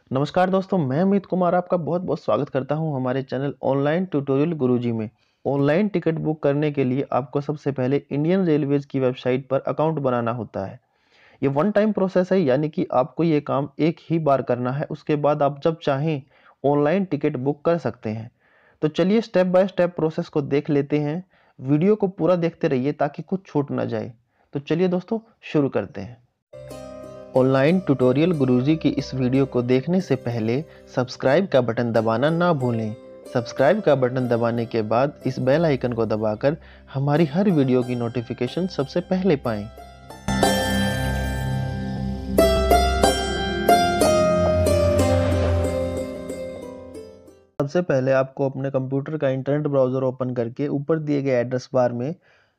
नमस्कार दोस्तों, मैं अमित कुमार आपका बहुत बहुत स्वागत करता हूं हमारे चैनल ऑनलाइन ट्यूटोरियल गुरुजी में। ऑनलाइन टिकट बुक करने के लिए आपको सबसे पहले इंडियन रेलवेज की वेबसाइट पर अकाउंट बनाना होता है। ये वन टाइम प्रोसेस है, यानी कि आपको ये काम एक ही बार करना है। उसके बाद आप जब चाहें ऑनलाइन टिकट बुक कर सकते हैं। तो चलिए स्टेप बाय स्टेप प्रोसेस को देख लेते हैं। वीडियो को पूरा देखते रहिए ताकि कुछ छूट ना जाए। तो चलिए दोस्तों शुरू करते हैं। ऑनलाइन ट्यूटोरियल गुरुजी की इस वीडियो को देखने से पहले सब्सक्राइब का बटन दबाना ना भूलें। सब्सक्राइब का बटन दबाने के बाद इस बेल आइकन को दबाकर हमारी हर वीडियो की नोटिफिकेशन सबसे पहले पाएं। सबसे पहले आपको अपने कंप्यूटर का इंटरनेट ब्राउज़र ओपन करके ऊपर दिए गए एड्रेस बार में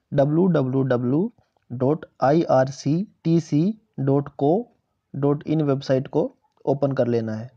www.irctc.co.in वेबसाइट को ओपन कर लेना है।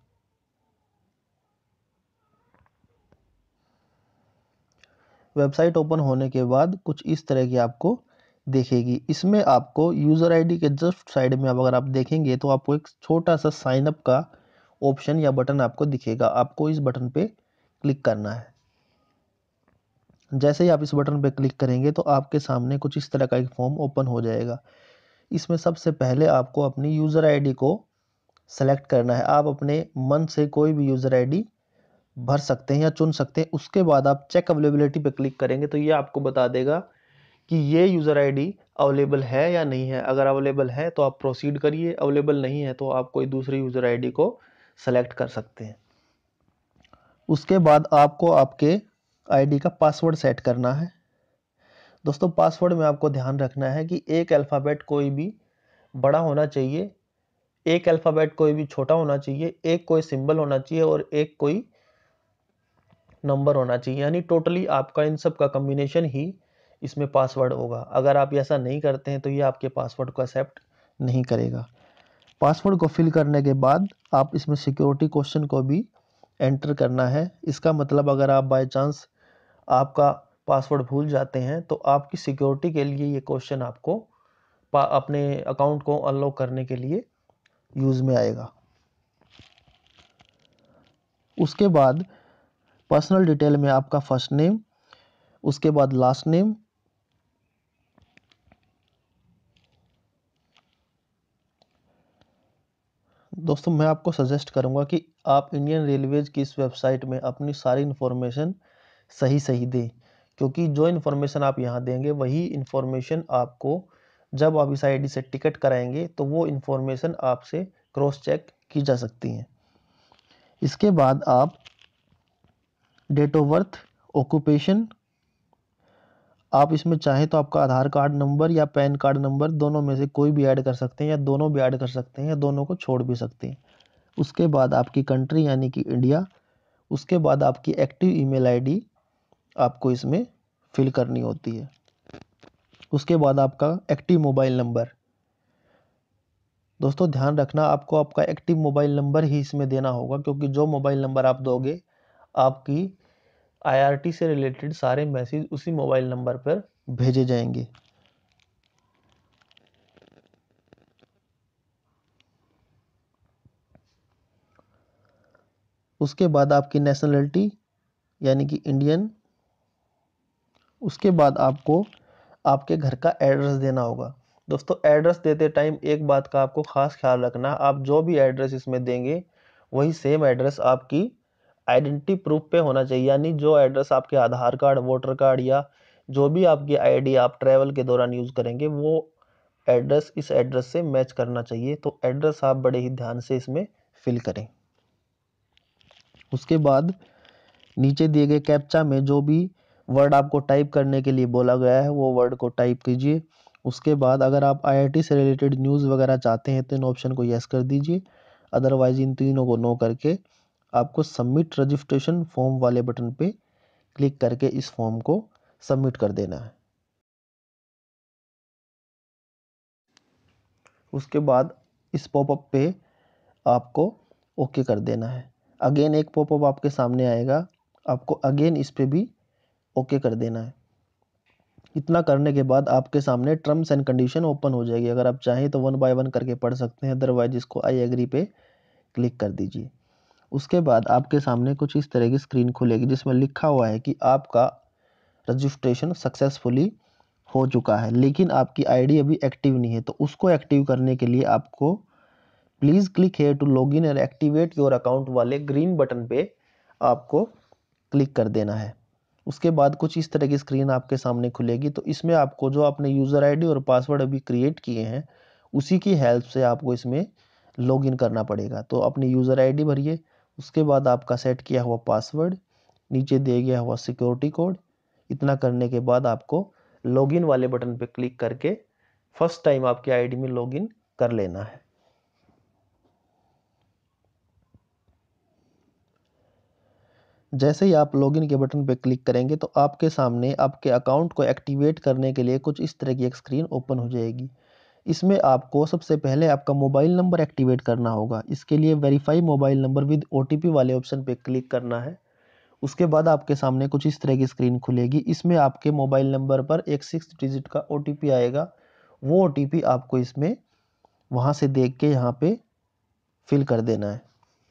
वेबसाइट ओपन होने के बाद कुछ इस तरह की आपको देखेगी। इसमें आपको यूज़र आईडी के जस्ट साइड में अगर आप देखेंगे तो आपको एक छोटा सा साइन अप का ऑप्शन या बटन आपको दिखेगा। आपको इस बटन पे क्लिक करना है। जैसे ही आप इस बटन पे क्लिक करेंगे तो आपके सामने कुछ इस तरह का एक फॉर्म ओपन हो जाएगा। इसमें सबसे पहले आपको अपनी यूज़र आईडी को सेलेक्ट करना है। आप अपने मन से कोई भी यूज़र आईडी भर सकते हैं या चुन सकते हैं। उसके बाद आप चेक अवेलेबिलिटी पे क्लिक करेंगे तो ये आपको बता देगा कि ये यूज़र आईडी अवेलेबल है या नहीं है। अगर अवेलेबल है तो आप प्रोसीड करिए, अवेलेबल नहीं है तो आप कोई दूसरी यूज़र आईडी को सेलेक्ट कर सकते हैं। उसके बाद आपको आपके आईडी का पासवर्ड सेट करना है। दोस्तों, पासवर्ड में आपको ध्यान रखना है कि एक अल्फ़ाबेट कोई भी बड़ा होना चाहिए, एक अल्फ़ाबेट कोई भी छोटा होना चाहिए, एक कोई सिंबल होना चाहिए और एक कोई नंबर होना चाहिए। यानी टोटली आपका इन सब का कॉम्बिनेशन ही इसमें पासवर्ड होगा। अगर आप ऐसा नहीं करते हैं तो ये आपके पासवर्ड को एक्सेप्ट नहीं करेगा। पासवर्ड को फिल करने के बाद आप इसमें सिक्योरिटी क्वेश्चन को भी एंटर करना है। इसका मतलब अगर आप बाय चांस आपका पासवर्ड भूल जाते हैं तो आपकी सिक्योरिटी के लिए ये क्वेश्चन आपको अपने अकाउंट को अनलॉक करने के लिए यूज़ में आएगा। उसके बाद पर्सनल डिटेल में आपका फर्स्ट नेम, उसके बाद लास्ट नेम, दोस्तों मैं आपको सजेस्ट करूंगा कि आप इंडियन रेलवेज की इस वेबसाइट में अपनी सारी इन्फॉर्मेशन सही दें, क्योंकि जो इन्फॉर्मेशन आप यहाँ देंगे वही इन्फॉर्मेशन आपको जब आप इस आईडी से टिकट कराएंगे तो वो इन्फॉर्मेशन आपसे क्रॉस चेक की जा सकती हैं। इसके बाद आप डेट ऑफ बर्थ, ऑक्यूपेशन, आप इसमें चाहें तो आपका आधार कार्ड नंबर या पैन कार्ड नंबर दोनों में से कोई भी ऐड कर सकते हैं या दोनों भी ऐड कर सकते हैं या दोनों को छोड़ भी सकते हैं। उसके बाद आपकी कंट्री यानी कि इंडिया, उसके बाद आपकी एक्टिव ईमेल आईडी आपको इसमें फिल करनी होती है। उसके बाद आपका एक्टिव मोबाइल नंबर। दोस्तों ध्यान रखना, आपको आपका एक्टिव मोबाइल नंबर ही इसमें देना होगा, क्योंकि जो मोबाइल नंबर आप दोगे आपकी आईआरटी से रिलेटेड सारे मैसेज उसी मोबाइल नंबर पर भेजे जाएंगे। उसके बाद आपकी नेशनलिटी यानी कि इंडियन। उसके बाद आपको आपके घर का एड्रेस देना होगा। दोस्तों एड्रेस देते टाइम एक बात का आपको खास ख्याल रखना, आप जो भी एड्रेस इसमें देंगे वही सेम एड्रेस आपकी आइडेंटिटी प्रूफ पे होना चाहिए। यानी जो एड्रेस आपके आधार कार्ड, वोटर कार्ड या जो भी आपकी आईडी आप ट्रैवल के दौरान यूज़ करेंगे वो एड्रेस इस एड्रेस से मैच करना चाहिए। तो एड्रेस आप बड़े ही ध्यान से इसमें फिल करें। उसके बाद नीचे दिए गए कैप्चा में जो भी वर्ड आपको टाइप करने के लिए बोला गया है वो वर्ड को टाइप कीजिए। उसके बाद अगर आप आईआईटी से रिलेटेड न्यूज़ वगैरह चाहते हैं तो इन ऑप्शन को यस कर दीजिए, अदरवाइज इन तीनों को नो करके आपको सबमिट रजिस्ट्रेशन फॉर्म वाले बटन पे क्लिक करके इस फॉर्म को सबमिट कर देना है। उसके बाद इस पॉपअप पे आपको ओके कर देना है। अगेन एक पॉपअप आपके सामने आएगा, आपको अगेन इस पे भी ओके कर देना है। इतना करने के बाद आपके सामने टर्म्स एंड कंडीशन ओपन हो जाएगी। अगर आप चाहें तो वन बाय वन करके पढ़ सकते हैं, अदरवाइज इसको आई एग्री पे क्लिक कर दीजिए। उसके बाद आपके सामने कुछ इस तरह की स्क्रीन खुलेगी जिसमें लिखा हुआ है कि आपका रजिस्ट्रेशन सक्सेसफुली हो चुका है, लेकिन आपकी आईडी अभी एक्टिव नहीं है। तो उसको एक्टिव करने के लिए आपको please click here to log in and activate your account वाले ग्रीन बटन पे आपको क्लिक कर देना है। उसके बाद कुछ इस तरह की स्क्रीन आपके सामने खुलेगी। तो इसमें आपको जो आपने यूज़र आईडी और पासवर्ड अभी क्रिएट किए हैं उसी की हेल्प से आपको इसमें लॉगिन करना पड़ेगा। तो अपनी यूज़र आईडी भरिए, उसके बाद आपका सेट किया हुआ पासवर्ड, नीचे दिया गया हुआ सिक्योरिटी कोड। इतना करने के बाद आपको लॉगिन वाले बटन पे क्लिक करके फर्स्ट टाइम आपकी आईडी में लॉगिन कर लेना है। जैसे ही आप लॉगिन के बटन पर क्लिक करेंगे तो आपके सामने आपके अकाउंट को एक्टिवेट करने के लिए कुछ इस तरह की एक स्क्रीन ओपन हो जाएगी। इसमें आपको सबसे पहले आपका मोबाइल नंबर एक्टिवेट करना होगा। इसके लिए verify mobile number with OTP वाले ऑप्शन पे क्लिक करना है। उसके बाद आपके सामने कुछ इस तरह की स्क्रीन खुलेगी। इसमें आपके मोबाइल नंबर पर एक 6 डिजिट का ओटीपी आएगा। वो ओटीपी आपको इसमें वहाँ से देख के यहाँ पे फिल कर देना है।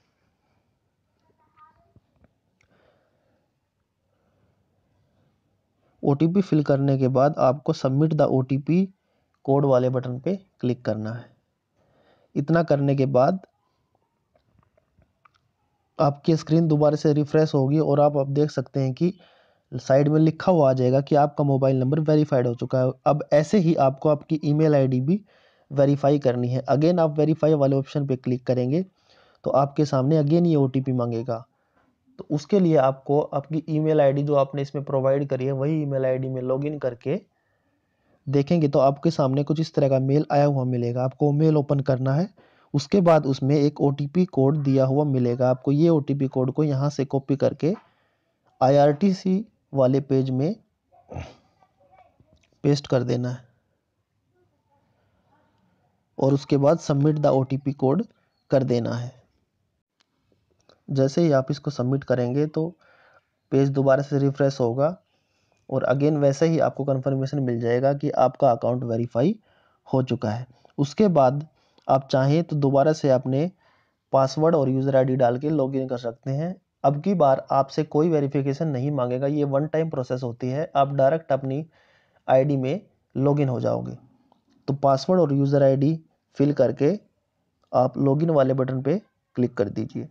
ओटीपी फिल करने के बाद आपको सबमिट द ओटीपी कोड वाले बटन पे क्लिक करना है। इतना करने के बाद आपकी स्क्रीन दोबारा से रिफ्रेश होगी और आप अब देख सकते हैं कि साइड में लिखा हुआ आ जाएगा कि आपका मोबाइल नंबर वेरीफाइड हो चुका है। अब ऐसे ही आपको आपकी ईमेल आईडी भी वेरीफाई करनी है। अगेन आप वेरीफाई वाले ऑप्शन पे क्लिक करेंगे तो आपके सामने अगेन ये ओटीपी मांगेगा। तो उसके लिए आपको आपकी ईमेल आईडी जो आपने इसमें प्रोवाइड करी है वही ईमेल आईडी में लॉगिन करके देखेंगे तो आपके सामने कुछ इस तरह का मेल आया हुआ मिलेगा। आपको मेल ओपन करना है। उसके बाद उसमें एक ओटीपी कोड दिया हुआ मिलेगा। आपको ये ओटीपी कोड को यहाँ से कॉपी करके IRTC वाले पेज में पेस्ट कर देना है और उसके बाद सबमिट द ओटीपी कोड कर देना है। जैसे ही आप इसको सबमिट करेंगे तो पेज दोबारा से रिफ्रेश होगा और अगेन वैसे ही आपको कंफर्मेशन मिल जाएगा कि आपका अकाउंट वेरीफाई हो चुका है। उसके बाद आप चाहें तो दोबारा से अपने पासवर्ड और यूज़र आईडी डाल के लॉगिन कर सकते हैं। अब की बार आपसे कोई वेरिफिकेशन नहीं मांगेगा। ये वन टाइम प्रोसेस होती है। आप डायरेक्ट अपनी आईडी में लॉगिन हो जाओगे। तो पासवर्ड और यूज़र आईडी फिल करके आप लॉगिन वाले बटन पे क्लिक कर दीजिए।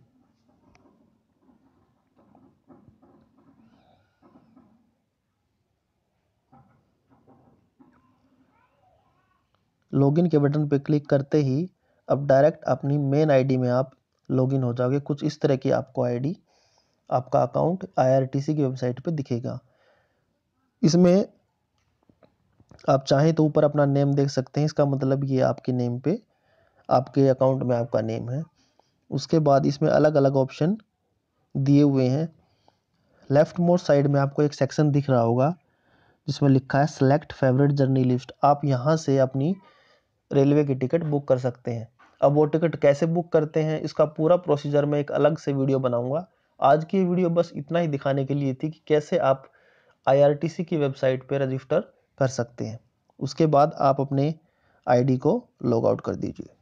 लॉगिन के बटन पे क्लिक करते ही अब डायरेक्ट अपनी मेन आईडी में आप लॉगिन हो जाओगे। कुछ इस तरह की आपको आईडी, आपका अकाउंट IRTC की वेबसाइट पे दिखेगा। इसमें आप चाहें तो ऊपर अपना नेम देख सकते हैं। इसका मतलब ये आपके नेम पे, आपके अकाउंट में आपका नेम है। उसके बाद इसमें अलग अलग ऑप्शन दिए हुए हैं। लेफ्ट मोस्ट साइड में आपको एक सेक्शन दिख रहा होगा जिसमें लिखा है सेलेक्ट फेवरेट जर्नी लिस्ट। आप यहाँ से अपनी रेलवे की टिकट बुक कर सकते हैं। अब वो टिकट कैसे बुक करते हैं इसका पूरा प्रोसीजर मैं एक अलग से वीडियो बनाऊंगा। आज की वीडियो बस इतना ही दिखाने के लिए थी कि कैसे आप IRTC की वेबसाइट पर रजिस्टर कर सकते हैं। उसके बाद आप अपने आईडी को लॉग आउट कर दीजिए।